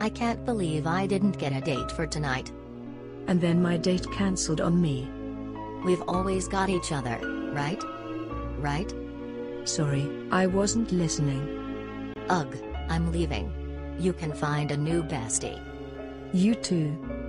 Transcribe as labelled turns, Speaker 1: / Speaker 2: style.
Speaker 1: I can't believe I didn't get a date for tonight.
Speaker 2: And then my date cancelled on me.
Speaker 1: We've always got each other, right? Right?
Speaker 2: Sorry, I wasn't listening.
Speaker 1: Ugh, I'm leaving. You can find a new bestie.
Speaker 2: You too.